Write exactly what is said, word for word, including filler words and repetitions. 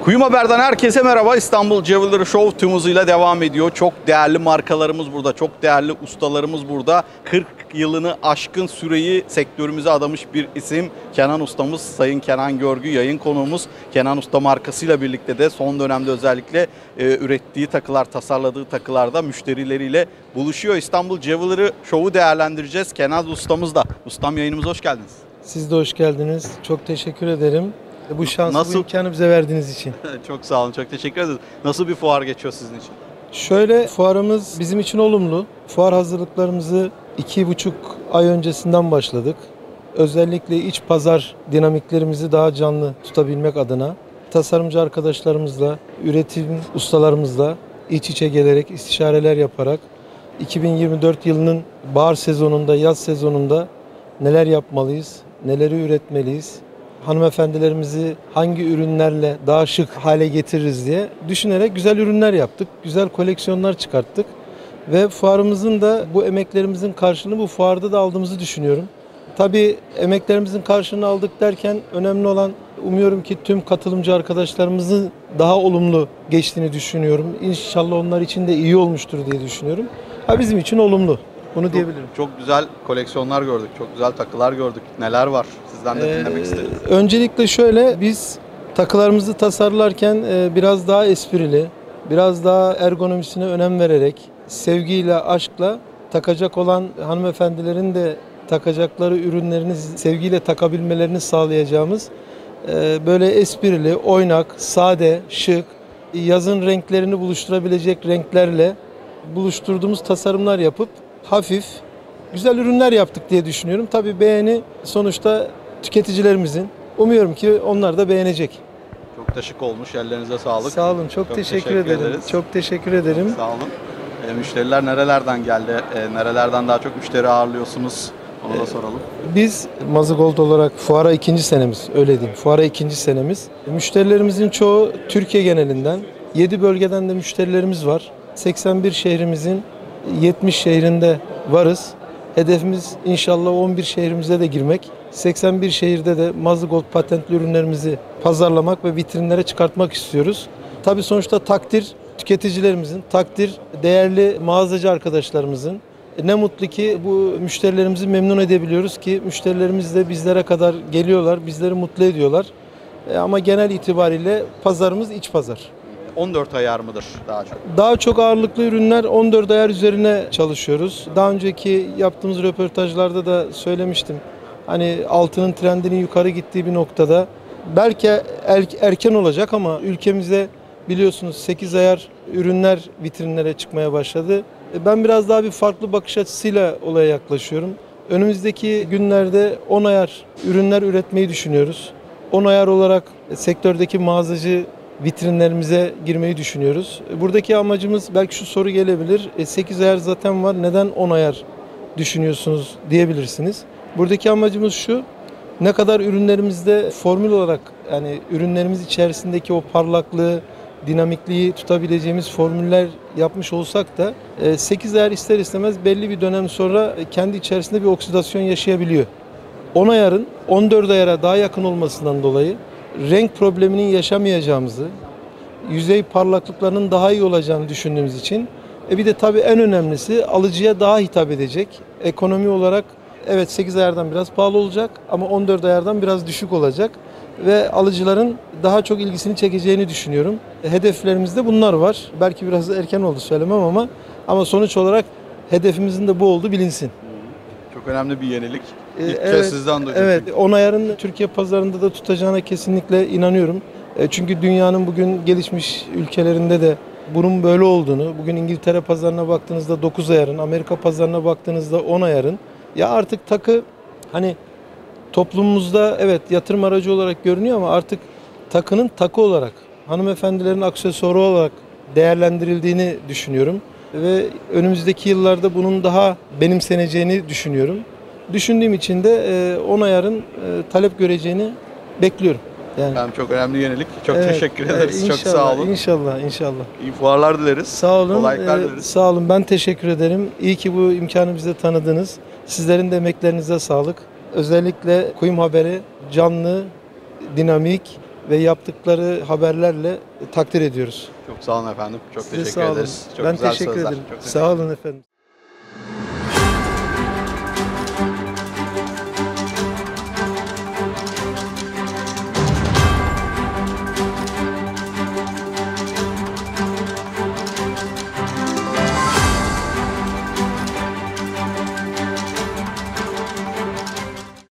Kuyum Haber'den herkese merhaba. İstanbul Jewelry Show tüm hızıyla devam ediyor. Çok değerli markalarımız burada, çok değerli ustalarımız burada. kırk yılını aşkın süreyi sektörümüze adamış bir isim Kenan Ustamız, Sayın Kenan Görgü yayın konuğumuz. Kenan Usta markasıyla birlikte de son dönemde özellikle e, ürettiği takılar, tasarladığı takılarda müşterileriyle buluşuyor. İstanbul Jewelry Show'u değerlendireceğiz. Kenan Ustamız da. Ustam, yayınımıza hoş geldiniz. Siz de hoş geldiniz. Çok teşekkür ederim. Bu şansı, Nasıl? bu imkanı bize verdiğiniz için. Çok sağ olun, çok teşekkür ederiz. Nasıl bir fuar geçiyor sizin için? Şöyle, fuarımız bizim için olumlu. Fuar hazırlıklarımızı iki buçuk ay öncesinden başladık. Özellikle iç pazar dinamiklerimizi daha canlı tutabilmek adına tasarımcı arkadaşlarımızla, üretim ustalarımızla iç içe gelerek, istişareler yaparak iki bin yirmi dört yılının bahar sezonunda, yaz sezonunda neler yapmalıyız, neleri üretmeliyiz, hanımefendilerimizi hangi ürünlerle daha şık hale getiririz diye düşünerek güzel ürünler yaptık. Güzel koleksiyonlar çıkarttık. Ve fuarımızın da bu emeklerimizin karşılığını bu fuarda da aldığımızı düşünüyorum. Tabii emeklerimizin karşılığını aldık derken önemli olan, umuyorum ki tüm katılımcı arkadaşlarımızın daha olumlu geçtiğini düşünüyorum. İnşallah onlar için de iyi olmuştur diye düşünüyorum. Ha, bizim için olumlu. Bunu çok, diyebilirim. Çok güzel koleksiyonlar gördük, çok güzel takılar gördük. Neler var? Sizden de dinlemek Ee, isteriz. Öncelikle şöyle, biz takılarımızı tasarlarken biraz daha esprili, biraz daha ergonomisine önem vererek, sevgiyle, aşkla takacak olan hanımefendilerin de takacakları ürünlerini sevgiyle takabilmelerini sağlayacağımız böyle esprili, oynak, sade, şık, yazın renklerini buluşturabilecek renklerle buluşturduğumuz tasarımlar yapıp hafif, güzel ürünler yaptık diye düşünüyorum. Tabii beğeni sonuçta tüketicilerimizin. Umuyorum ki onlar da beğenecek. Çok da şık olmuş. Ellerinize sağlık. Sağ olun. Çok, çok teşekkür, teşekkür ederim. ederiz. Çok teşekkür ederim. Sağ olun. E, müşteriler nerelerden geldi? E, nerelerden daha çok müşteri ağırlıyorsunuz? Onu da soralım. Biz Mazigold olarak fuara ikinci senemiz, öyle diyeyim. Fuara ikinci senemiz. Müşterilerimizin çoğu Türkiye genelinden. yedi bölgeden de müşterilerimiz var. seksen bir şehrimizin yetmiş şehrinde varız. Hedefimiz inşallah on bir şehrimize de girmek. seksen bir şehirde de Mazigold patentli ürünlerimizi pazarlamak ve vitrinlere çıkartmak istiyoruz. Tabii sonuçta takdir tüketicilerimizin, takdir değerli mağazacı arkadaşlarımızın. Ne mutlu ki bu müşterilerimizi memnun edebiliyoruz ki müşterilerimiz de bizlere kadar geliyorlar, bizleri mutlu ediyorlar. E ama genel itibariyle pazarımız iç pazar. on dört ayar mıdır daha çok? Daha çok ağırlıklı ürünler on dört ayar üzerine çalışıyoruz. Daha önceki yaptığımız röportajlarda da söylemiştim. Hani altının trendinin yukarı gittiği bir noktada belki erken olacak ama ülkemizde biliyorsunuz sekiz ayar ürünler vitrinlere çıkmaya başladı. Ben biraz daha bir farklı bakış açısıyla olaya yaklaşıyorum. Önümüzdeki günlerde on ayar ürünler üretmeyi düşünüyoruz. on ayar olarak sektördeki mağazacı vitrinlerimize girmeyi düşünüyoruz. Buradaki amacımız, belki şu soru gelebilir, sekiz ayar zaten var, neden on ayar düşünüyorsunuz diyebilirsiniz. Buradaki amacımız şu: ne kadar ürünlerimizde formül olarak, yani ürünlerimiz içerisindeki o parlaklığı, dinamikliği tutabileceğimiz formüller yapmış olsak da sekiz ayar ister istemez belli bir dönem sonra kendi içerisinde bir oksidasyon yaşayabiliyor. on ayarın on dört ayara daha yakın olmasından dolayı renk probleminin yaşamayacağımızı, yüzey parlaklıklarının daha iyi olacağını düşündüğümüz için, e bir de tabii en önemlisi alıcıya daha hitap edecek. Ekonomi olarak evet sekiz ayardan biraz pahalı olacak ama on dört ayardan biraz düşük olacak ve alıcıların daha çok ilgisini çekeceğini düşünüyorum. Hedeflerimizde bunlar var. Belki biraz erken oldu söylemem ama ama sonuç olarak hedefimizin de bu olduğu bilinsin. Çok önemli bir yenilik. İlk evet, kez sizden duydum. Evet, on ayarın Türkiye pazarında da tutacağına kesinlikle inanıyorum. Çünkü dünyanın bugün gelişmiş ülkelerinde de bunun böyle olduğunu, bugün İngiltere pazarına baktığınızda dokuz ayarın, Amerika pazarına baktığınızda on ayarın. Ya artık takı hani toplumumuzda evet yatırım aracı olarak görünüyor ama artık takının takı olarak, hanımefendilerin aksesuarı olarak değerlendirildiğini düşünüyorum. Ve önümüzdeki yıllarda bunun daha benimseneceğini düşünüyorum. Düşündüğüm için de on ayarın talep göreceğini bekliyorum. Yani. Ben çok önemli yenilik. Çok evet, teşekkür ederiz. Evet, çok sağ olun. İnşallah, inşallah. İyi fuarlar dileriz. Sağ olun. Kolaylıklar dileriz. Sağ olun. Ben teşekkür ederim. İyi ki bu imkanı bize tanıdınız. Sizlerin de emeklerinize sağlık. Özellikle Kuyum Haber'i canlı, dinamik ve yaptıkları haberlerle takdir ediyoruz. Çok sağ olun efendim. Çok Size teşekkür sağ olun. ederiz. Çok ben güzel teşekkür sözler. ederim. Çok teşekkür Sağ olun efendim.